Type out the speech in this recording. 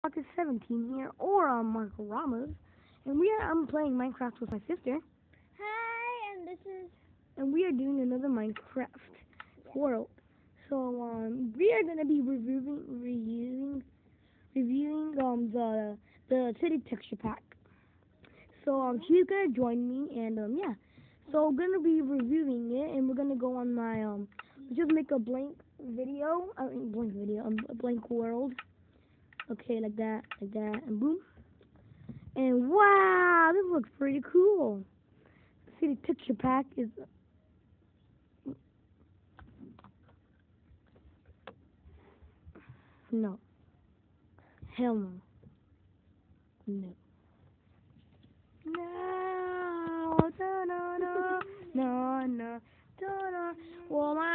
Pocket 17 here, or Marco Ramos, and I'm playing Minecraft with my sister, Hi, and this is and we are doing another Minecraft world. So we are gonna be reviewing the city texture pack. So she's gonna join me, and yeah. So we're gonna be reviewing it, and we're gonna go on my just make a blank video. I mean blank video, a blank world. Okay, like that, and boom. And wow, this looks pretty cool. City texture pack is no, hell no, no, no, no, no, no, no, no, no. Well,